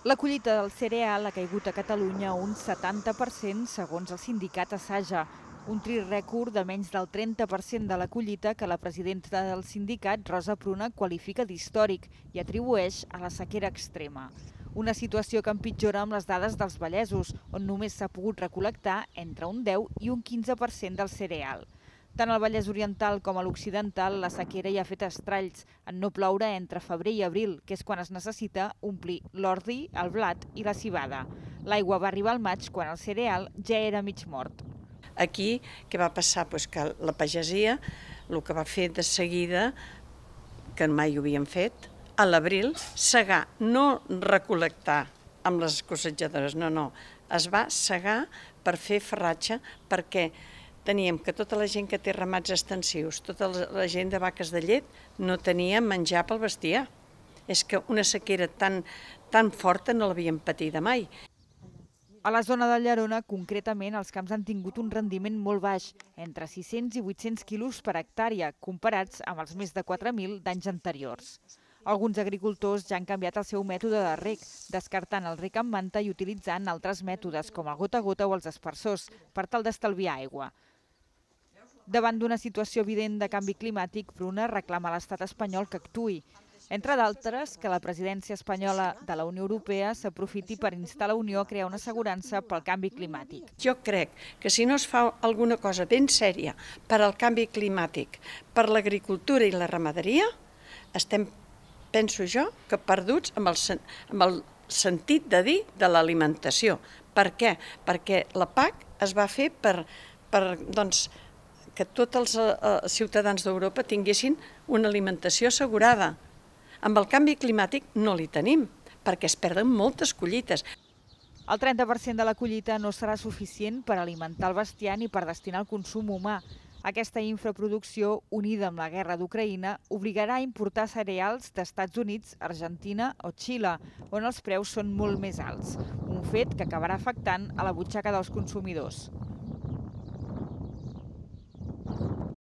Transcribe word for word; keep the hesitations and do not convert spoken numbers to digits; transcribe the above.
La collita del cereal ha caigut a Catalunya un setanta per cent segons el sindicat Asaja, un trist rècord de menys del trenta per cent de la collita que la presidenta del sindicat, Rosa Pruna, qualifica d'històric i atribueix a la sequera extrema. Una situació que empitjora amb les dades dels vallesos, on només s'ha pogut recol·lectar entre un deu i un quinze per cent del cereal. Tant al Vallès Oriental com a l'Occidental, la sequera hi ha fet estralls en no ploure entre febrer i abril, que és quan es necessita omplir l'ordi, el blat i la civada. L'aigua va arribar al maig quan el cereal ja era mig mort. Aquí, què va passar? Pues que la pagesia, el que va fer de seguida, que mai ho havien fet, a l'abril, segar, no recol·lectar amb les cossejadores, no, no, es va segar per fer farratge, perquè teníem que tota la gent que té ramats extensius, tota la gent de vaques de llet, no tenia menjar pel bestiar. És que una sequera tan, tan forta no l'havien patida mai. A la zona de Llerona, concretament, els camps han tingut un rendiment molt baix, entre sis-cents i vuit-cents quilos per hectàrea, comparats amb els més de quatre mil d'anys anteriors. Alguns agricultors ja han canviat el seu mètode de reg, descartant el reg amb manta i utilitzant altres mètodes, com el gota a gota o els aspersors, per tal d'estalviar aigua. Davant d'una situació evident de canvi climàtic, Pruna reclama a l'estat espanyol que actuï. Entre d'altres, que la presidència espanyola de la Unió Europea s'aprofiti per instar la Unió a crear una assegurança pel canvi climàtic. Jo crec que si no es fa alguna cosa ben sèria per al canvi climàtic, per l'agricultura i la ramaderia, estem, penso jo, que perduts amb el, amb el sentit de dir de l'alimentació. Per què? Perquè la P A C es va fer per, per doncs, que tots els eh, ciutadans d'Europa tinguessin una alimentació assegurada. Amb el canvi climàtic no li tenim, perquè es perden moltes collites. El trenta per cent de la collita no serà suficient per alimentar el bestiar ni per destinar al consum humà. Aquesta infraproducció, unida amb la guerra d'Ucraïna, obligarà a importar cereals d'Estats Units, Argentina o Xile, on els preus són molt més alts. Un fet que acabarà afectant a la butxaca dels consumidors.